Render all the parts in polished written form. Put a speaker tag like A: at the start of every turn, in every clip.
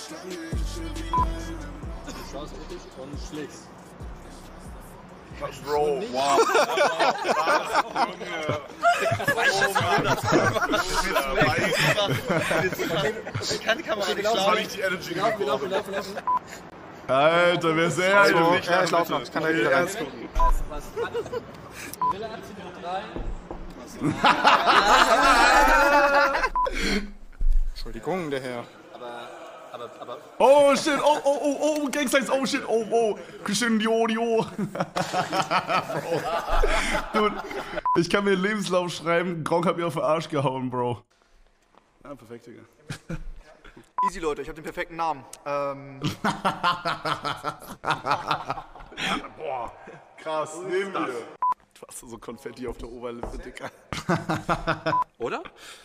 A: Du schaust kritisch und schlägst.
B: Bro, wow.
C: Ich kann die Kamera nicht schauen. Ich die Energy
A: Wir laufen.
B: Alter, wer sehr halt nicht.
D: Ja, ich laufe noch. Ich kann da wieder rein.
A: Was? Wille 18:03.
D: Entschuldigung, der Herr.
A: Aber.
B: Oh shit, oh, Gangsigns, oh shit, oh, Christian Dio. Dude, ich kann mir einen Lebenslauf schreiben, Gronk hat mir auf den Arsch gehauen, Bro. Ja, perfekt, Digga.
D: Easy, Leute, ich habe den perfekten Namen.
B: Boah, krass, nehmen wir. Du hast so Konfetti auf der Oberlippe, Digga.
C: Oder?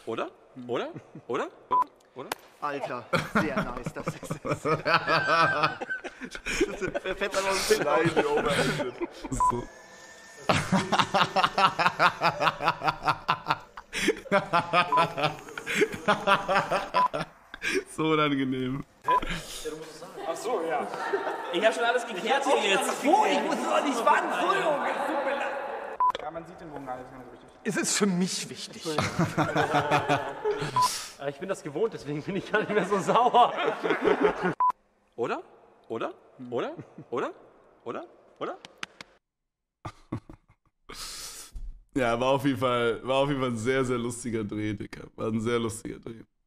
D: Alter, sehr nice, das ist es. Wer fährt da noch ein Bild
B: Nein, die Oberlippe. So unangenehm.
E: Ach so, ja.
F: Ich hab schon alles geklärt hier jetzt. Wo? Ich muss doch nicht wann. Entschuldigung, es tut mir leid.
E: Ja, man sieht den Bogen alles ganz richtig.
D: Es ist für mich wichtig.
F: Aber ich bin das gewohnt, deswegen bin ich gar nicht mehr so sauer.
C: Oder?
B: Ja, war auf jeden Fall ein sehr, sehr lustiger Dreh, Digga. War ein sehr lustiger Dreh.